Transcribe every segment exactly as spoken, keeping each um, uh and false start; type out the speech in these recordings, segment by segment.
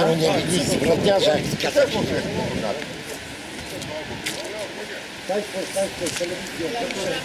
będziemy mieli list zbrodniarza jak z kasety. Państwo, Państwo, telewizję, proszę.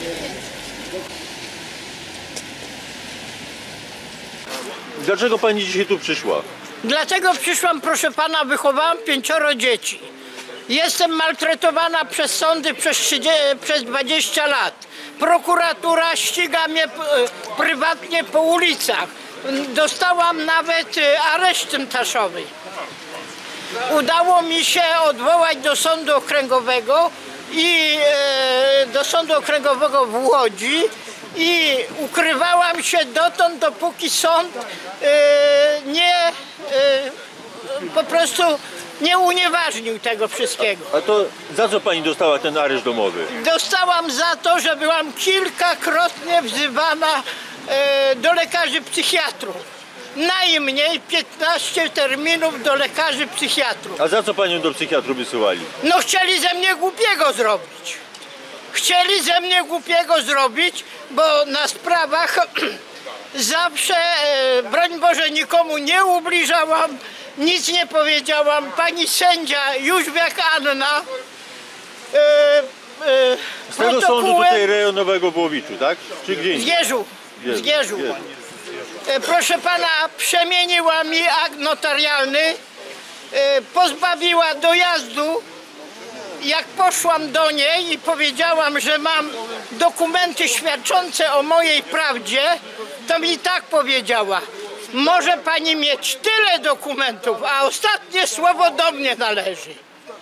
Dlaczego pani dzisiaj tu przyszła? Dlatego przyszłam, proszę pana, wychowałam pięcioro dzieci. Jestem maltretowana przez sądy przez, trzydzieści, przez dwadzieścia lat. Prokuratura ściga mnie prywatnie po ulicach. Dostałam nawet areszt tymczasowy. Udało mi się odwołać do sądu okręgowego i e, do sądu okręgowego w Łodzi i ukrywałam się dotąd, dopóki sąd e, nie e, po prostu nie unieważnił tego wszystkiego. A to za co pani dostała ten areszt domowy? Dostałam za to, że byłam kilkakrotnie wzywana e, do lekarzy psychiatrów. Najmniej piętnaście terminów do lekarzy psychiatrów. A za co panią do psychiatru wysyłali? No chcieli ze mnie głupiego zrobić. Chcieli ze mnie głupiego zrobić, bo na sprawach zawsze, e, broń Boże, nikomu nie ubliżałam, nic nie powiedziałam. Pani sędzia Jóźwiak Anna e, e, Z tego sądu tutaj rejonowego w Łowiczu, tak? Czy gdzie w indziej? Zgierzu. W Zgierzu. E, proszę pana, przemieniła mi akt notarialny, e, pozbawiła dojazdu. Jak poszłam do niej i powiedziałam, że mam dokumenty świadczące o mojej prawdzie, to mi tak powiedziała: może pani mieć tyle dokumentów, a ostatnie słowo do mnie należy.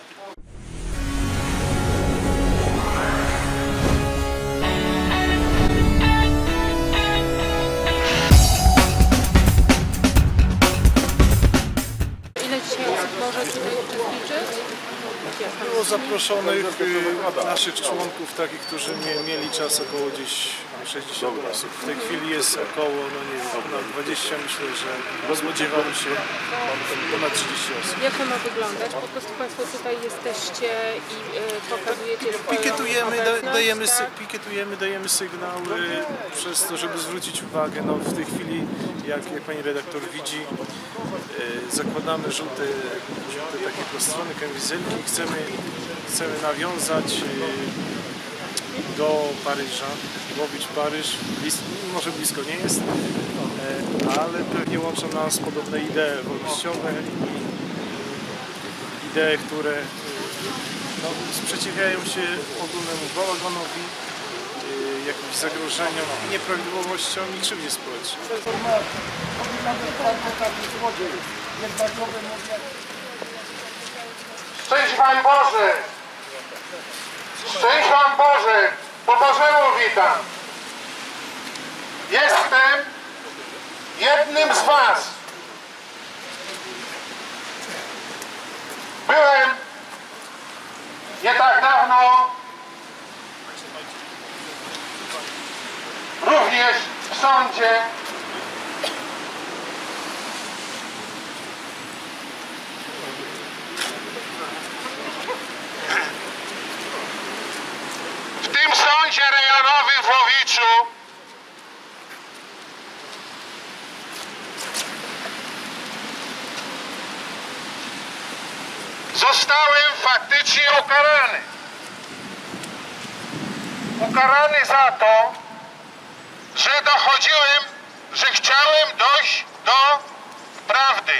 Ile dzisiaj osób może tutaj uczestniczyć? Było zaproszonych y, naszych członków, takich, którzy mie, mieli czas, około gdzieś sześćdziesiąt osób. W tej chwili jest około, no nie wiem, ponad dwadzieścia, myślę, że spodziewamy się ponad trzydzieści osób. Jak to ma wyglądać? Po prostu Państwo tutaj jesteście i y, pokazujecie swoją Pikietujemy, da, obecność, dajemy, sy, tak? pikietujemy, dajemy sygnał y, przez to, żeby zwrócić uwagę. No, w tej chwili, jak, jak pani redaktor widzi, y, zakładamy żółte, żółte takie postrony kamizelki i chcemy, chcemy nawiązać y, do Paryża, Łowicz, Paryż, blis, może blisko nie jest, y, ale pewnie łączą nas podobne idee wolnościowe i idee, które no, sprzeciwiają się ogólnemu bałaganowi, yy, jakimś zagrożeniom i nieprawidłowościom i krzywdzie społecznej. Szczęść Wam Boże! Szczęść Wam Boże! Po Bożemu witam! Jestem jednym z Was. Byłem nie tak dawno również w sądzie. W tym sądzie rejonowym w Łowiczu zostałem faktycznie ukarany. Ukarany za to, że dochodziłem, że chciałem dojść do prawdy.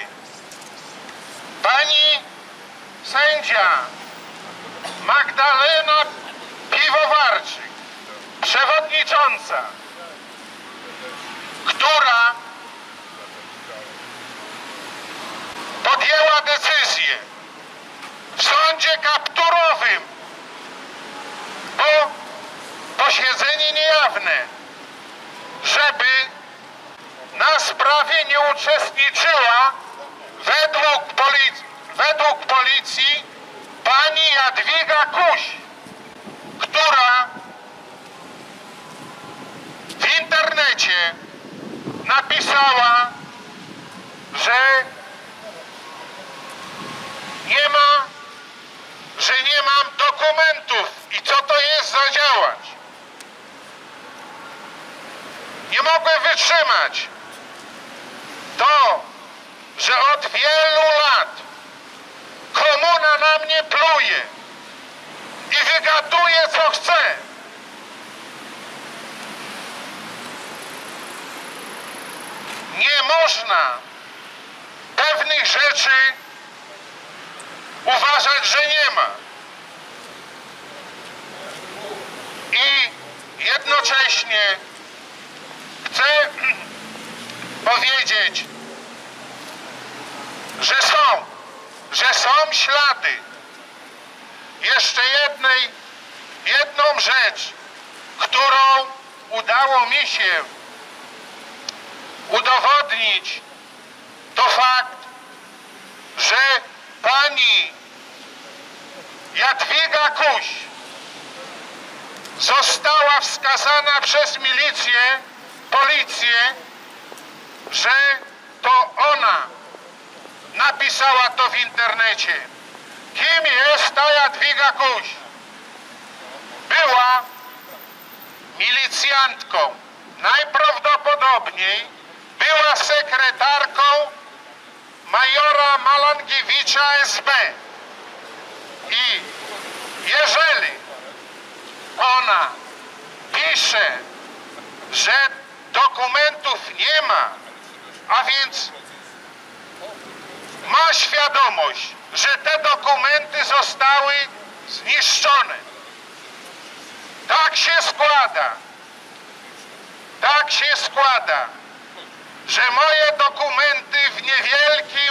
Pani sędzia Magdalena Piwowarczyk, przewodnicząca, która podjęła decyzję w sądzie kapturowym, bo posiedzenie niejawne, żeby na sprawie nie uczestniczyła według, polic według policji pani Jadwiga Kuś, która w internecie napisała, że nie ma, że nie mam dokumentów i co to jest zadziałać. Nie mogłem wytrzymać. To że od wielu lat komuna na mnie pluje i wygaduje co chce. Nie można pewnych rzeczy uważać, że nie ma. I jednocześnie chcę powiedzieć, że są, że są ślady. Jeszcze jednej, jedną rzecz, którą udało mi się udowodnić, to fakt, że pani Jadwiga Kuś została wskazana przez milicję, policję, że to ona napisała to w internecie. Kim jest ta Jadwiga Kuś? Była milicjantką. Najprawdopodobniej była sekretarką majora Malangiewicza S B. I jeżeli ona pisze, że dokumentów nie ma, a więc ma świadomość, że te dokumenty zostały zniszczone. Tak się składa, tak się składa, że moje dokumenty w niewielkim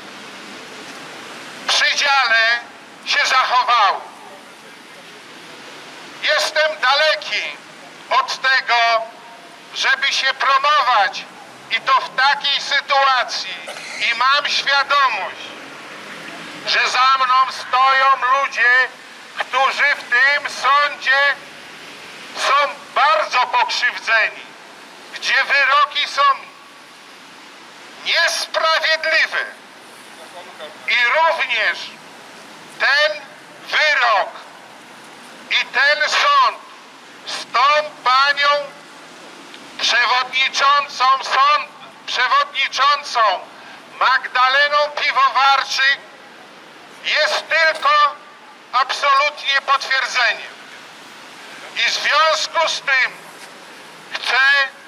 przydziale się zachowały. Jestem daleki od tego, żeby się promować i to w takiej sytuacji. I mam świadomość, że za mną stoją ludzie, którzy w tym sądzie są bardzo pokrzywdzeni, gdzie wyroki są niesprawiedliwe. I również ten wyrok i ten sąd z tą panią przewodniczącą sąd, przewodniczącą Magdaleną Piwowarczyk jest tylko absolutnie potwierdzeniem. I w związku z tym chcę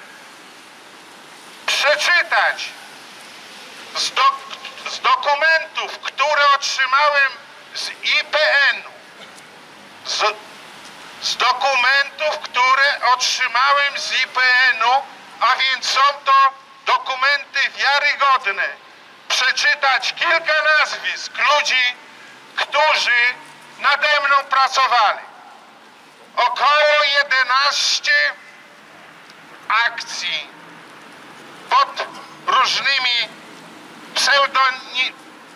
przeczytać z, do, z dokumentów, które otrzymałem z I P N-u, z, z dokumentów, które otrzymałem z I P N-u, a więc są to dokumenty wiarygodne, przeczytać kilka nazwisk ludzi, którzy nade mną pracowali. Około jedenaście akcji pod różnymi pseudonimami,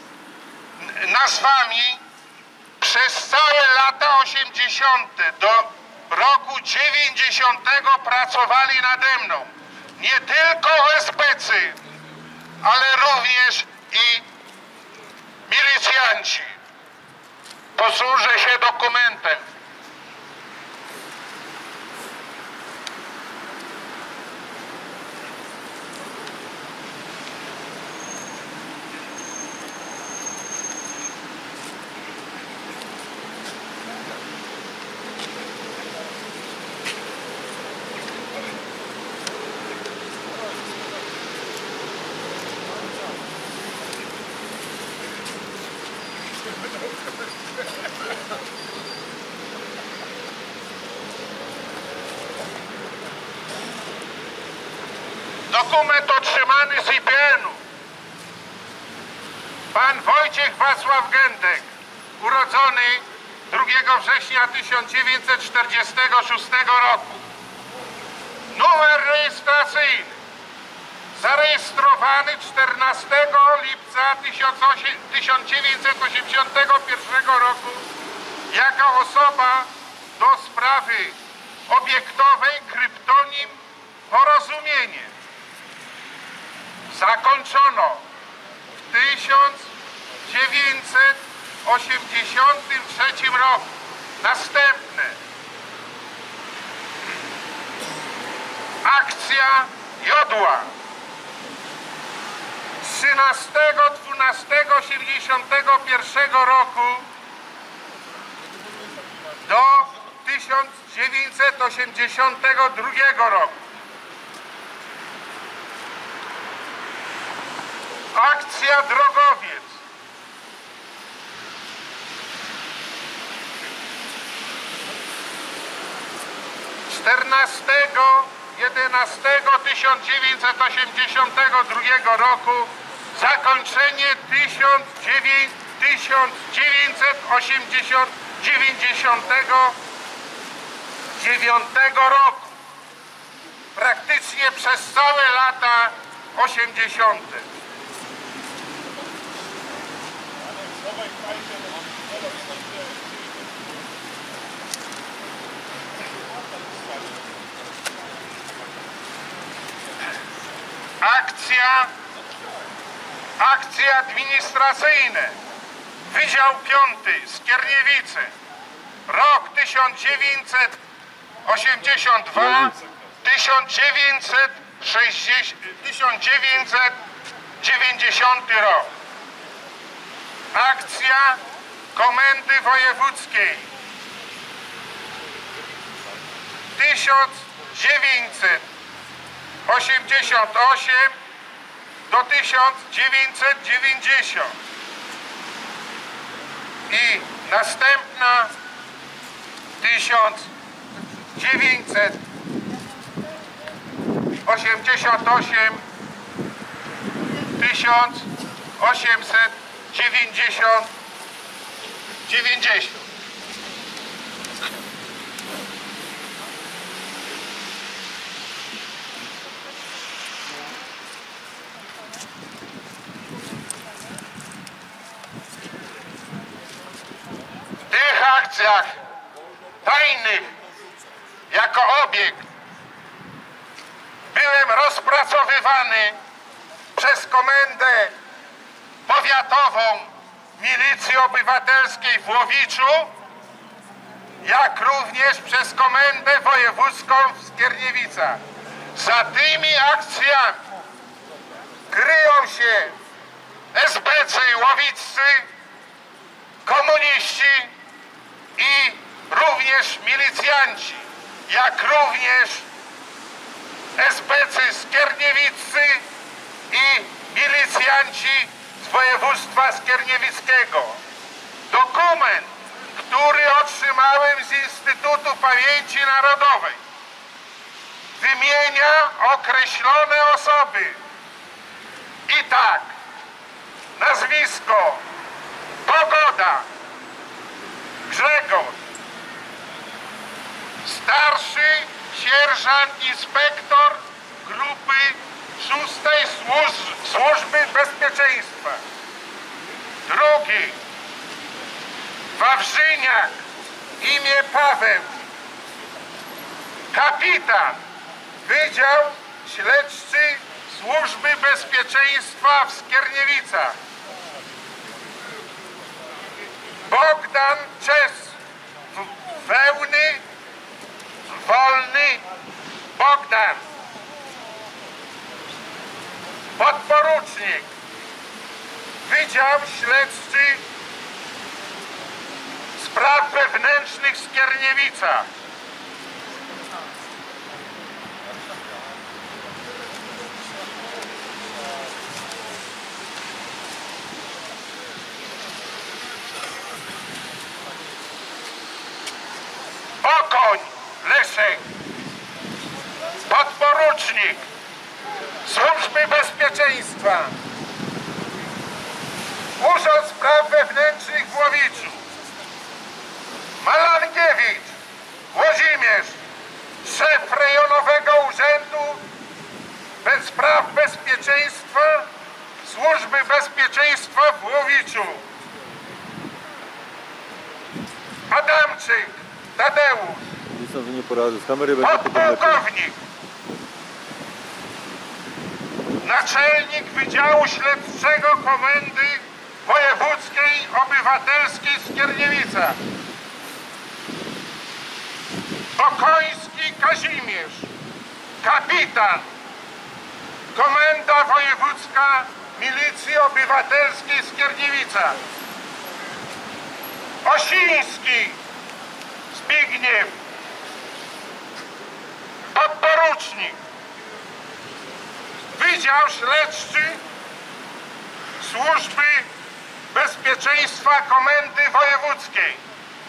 nazwami przez całe lata osiemdziesiąte do roku dziewięćdziesiątego pracowali nade mną. Nie tylko S B C, ale również i milicjanci. Posłużę się dokumentem. Dokument otrzymany z I P N-u. Pan Wojciech Wacław Gędek, urodzony drugiego września tysiąc dziewięćset czterdziestego szóstego roku. Numer rejestracyjny zarejestrowany czternastego lipca tysiąc dziewięćset osiemdziesiątego pierwszego roku jako osoba do sprawy obiektowej kryptonim Porozumienie. Zakończono w tysiąc dziewięćset osiemdziesiątym trzecim roku. Następne. Akcja Jodła. trzynastego dwunastego osiemdziesiątego pierwszego roku do tysiąc dziewięćset osiemdziesiątego drugiego roku. Akcja Drogowiec. czternastego jedenastego tysiąc dziewięćset osiemdziesiątego drugiego roku zakończenie tysiąc dziewięćset dziewięćdziesiątego dziewiątego roku. Praktycznie przez całe lata osiemdziesiąte. Akcja, akcje administracyjne, Wydział Piąty, Skierniewice, rok tysiąc dziewięćset osiemdziesiąty drugi, tysiąc dziewięćset dziewięćdziesiąty rok. Akcja Komendy Wojewódzkiej tysiąc dziewięćset osiemdziesiąty ósmy do tysiąc dziewięćset dziewięćdziesiątego i następna tysiąc dziewięćset osiemdziesiąty ósmy do tysiąc osiemset dziewięćdziesiątego dziewięćdziesiąt. W tych akcjach tajnych jako obiekt byłem rozpracowywany przez Komendę Powiatową Milicji Obywatelskiej w Łowiczu, jak również przez Komendę Wojewódzką w Skierniewicach. Za tymi akcjami kryją się es be ce łowiccy, komuniści i również milicjanci, jak również es be ce skierniewiccy i milicjanci z województwa skierniewickiego. Dokument, który otrzymałem z Instytutu Pamięci Narodowej, wymienia określone osoby. I tak, nazwisko Pogoda Grzegorz, starszy sierżant inspektor grupy szóstej Służ- Służby Bezpieczeństwa. Drugi Wawrzyniak, imię Paweł, kapitan, Wydział Śledczy Służby Bezpieczeństwa w Skierniewicach. Bogdan Czes, Wełny, Wolny, Bogdan. Podporucznik, Wydział Śledczy Spraw Wewnętrznych w Skierniewicach. Okoń Leszek, podporucznik Służby Bezpieczeństwa, Urząd Spraw Wewnętrznych w Łowiczu. Malankiewicz Włodzimierz, szef rejonowego Urzędu Bez Spraw Bezpieczeństwa Służby Bezpieczeństwa w Łowiczu. Adamczyk Tadeusz, Nic na to nie poradzę, z kamery będzie potem lepiej. podpułkownik, naczelnik Wydziału Śledczego Komendy Wojewódzkiej Obywatelskiej w Skierniewicach. Okoński Kazimierz, kapitan, Komenda Wojewódzka Milicji Obywatelskiej Skierniewica. Osiński Zbigniew, podporucznik. Wydział Śledczy Służby Bezpieczeństwa Komendy Wojewódzkiej.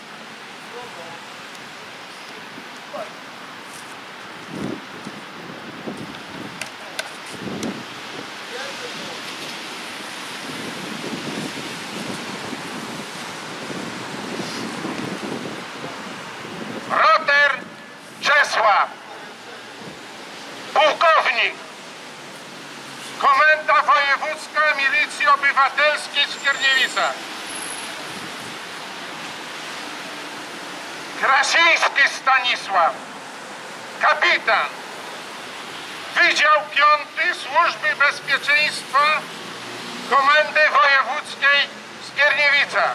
Roter Czesław, pułkownik, Komenda Wojewódzka Milicji Obywatelskiej w Skierniewicach. Krasiński Stanisław, kapitan, Wydział Piąty Służby Bezpieczeństwa Komendy Wojewódzkiej w Skierniewicach.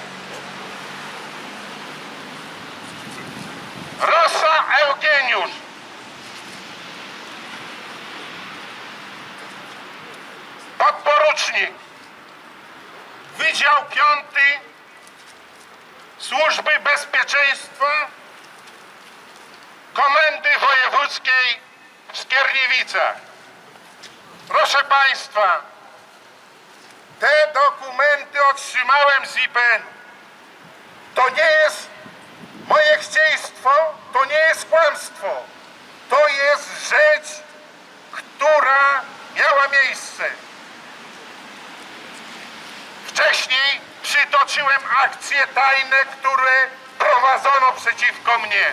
Rosa Eugeniusz, podporucznik, Wydział Piąty Służby Bezpieczeństwa Komendy Wojewódzkiej w Skierniewicach. Proszę Państwa, te dokumenty otrzymałem z I P N u. To nie jest moje chcieństwo, to nie jest kłamstwo. To jest rzecz, która miała miejsce. Wcześniej przytoczyłem akcje tajne, które prowadzono przeciwko mnie.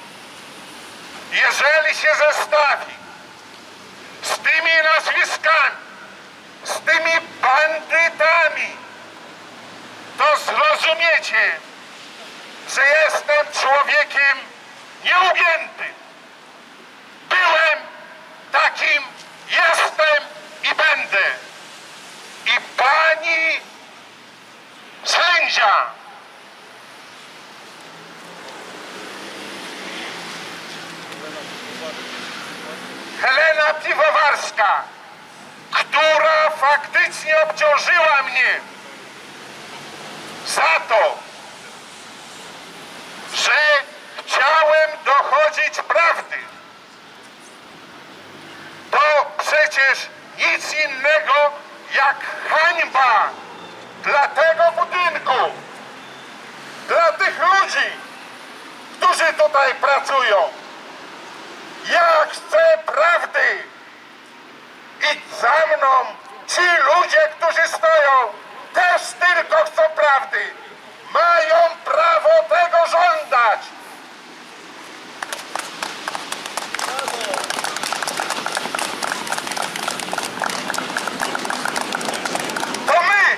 Jeżeli się zestawi z tymi nazwiskami, z tymi bandytami, to zrozumiecie, że jestem człowiekiem nieugiętym. Byłem takim, jestem i będę. I pani sędzia Helena Piwowarska, która faktycznie obciążyła mnie za to, że chciałem dochodzić prawdy. To przecież nic innego jak hańba dla tego budynku, dla tych ludzi, którzy tutaj pracują. Ja chcę prawdy i za mną ci ludzie, którzy stoją, też tylko chcą prawdy. Mają prawo tego żądać. To my,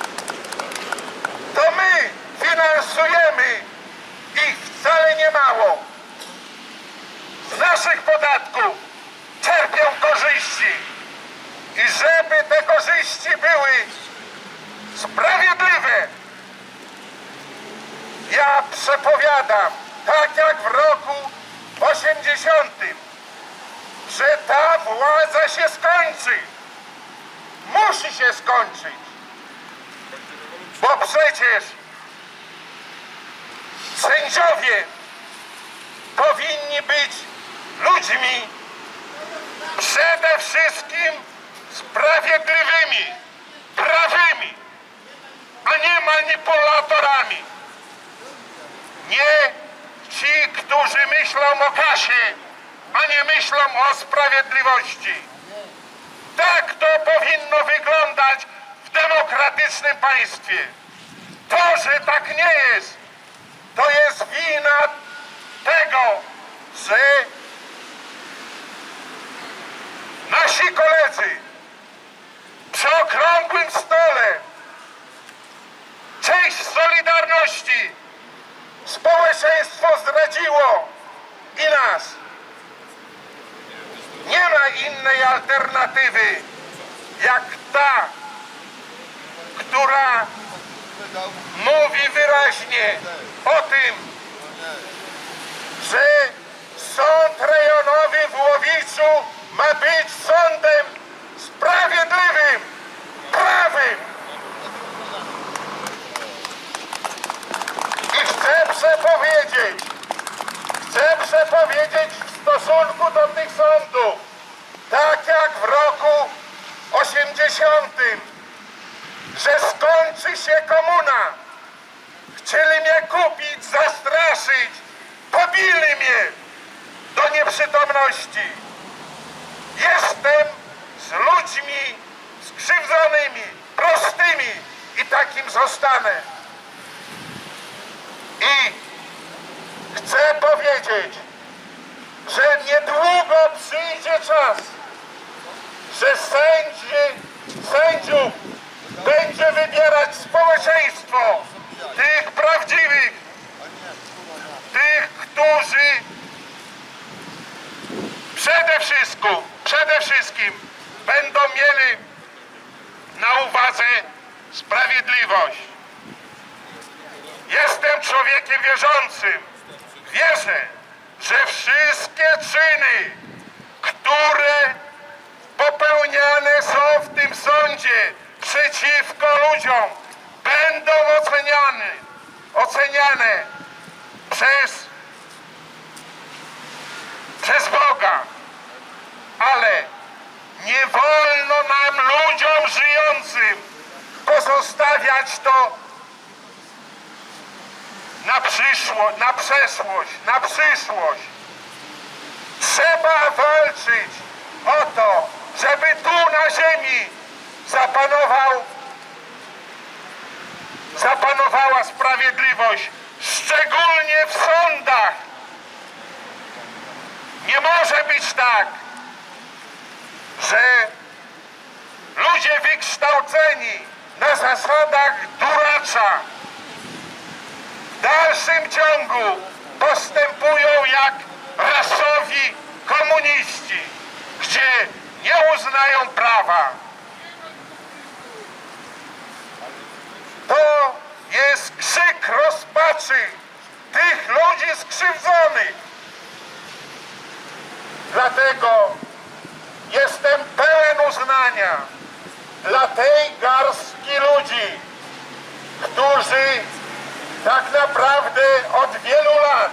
to my finansujemy ich wcale nie mało. Z naszych podatków czerpią korzyści. I żeby te korzyści były sprawiedliwe, ja przepowiadam, tak jak w roku osiemdziesiątym, że ta władza się skończy. Musi się skończyć. Bo przecież sędziowie powinni być ludźmi przede wszystkim sprawiedliwymi, prawymi, a nie manipulatorami. Nie ci, którzy myślą o kasie, a nie myślą o sprawiedliwości. Tak to powinno wyglądać w demokratycznym państwie. To, że tak nie jest, to jest wina tego, że nasi koledzy przy okrągłym stole część Solidarności społeczeństwo zdradziło i nas. Nie ma innej alternatywy jak ta, która mówi wyraźnie o tym, że sąd rejonowy w Łowiczu ma być sądem sprawiedliwym, prawym. powiedzieć w stosunku do tych sądów, tak jak w roku osiemdziesiątym, że skończy się komuna. Chcieli mnie kupić, zastraszyć, pobili mnie do nieprzytomności. Jestem z ludźmi skrzywdzonymi, prostymi i takim zostanę. I chcę powiedzieć, że niedługo przyjdzie czas, że sędzi, sędziów będzie wybierać społeczeństwo, tych prawdziwych, tych, którzy przede wszystkim, przede wszystkim będą mieli na uwadze sprawiedliwość. Jestem człowiekiem wierzącym. Wierzę, że wszystkie czyny, które popełniane są w tym sądzie przeciwko ludziom, będą oceniane, oceniane przez, przez Boga. Ale nie wolno nam, ludziom żyjącym, pozostawiać to na przyszłość, na przeszłość, na przyszłość. Trzeba walczyć o to, żeby tu na ziemi zapanował, zapanowała sprawiedliwość, szczególnie w sądach. Nie może być tak, że ludzie wykształceni na zasadach duracza w dalszym ciągu postępują jak rasowi komuniści, gdzie nie uznają prawa. To jest krzyk rozpaczy tych ludzi skrzywdzonych. Dlatego jestem pełen uznania dla tej garstki ludzi, którzy tak naprawdę od wielu lat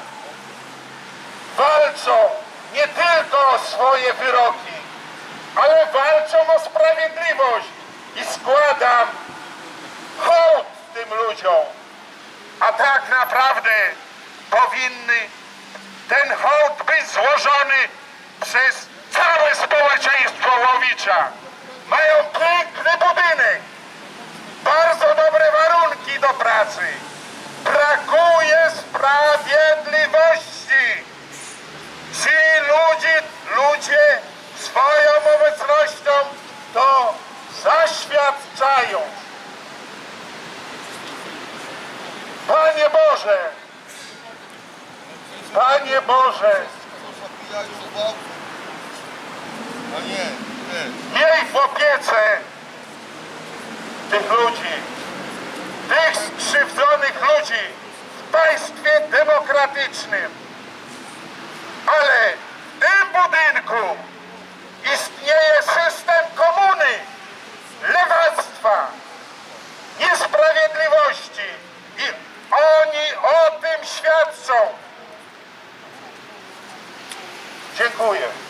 walczą nie tylko o swoje wyroki, ale walczą o sprawiedliwość i składam hołd tym ludziom. A tak naprawdę powinny ten hołd być złożony przez całe społeczeństwo Łowicza. Mają piękny budynek, bardzo dobre warunki do pracy. Brakuje sprawiedliwości. Ci ludzie, ludzie swoją obecnością to zaświadczają. Panie Boże, Panie Boże, miej w opiece tych ludzi, tych skrzywdzonych ludzi w państwie demokratycznym. Ale w tym budynku istnieje system komuny, lewactwa, niesprawiedliwości i oni o tym świadczą. Dziękuję.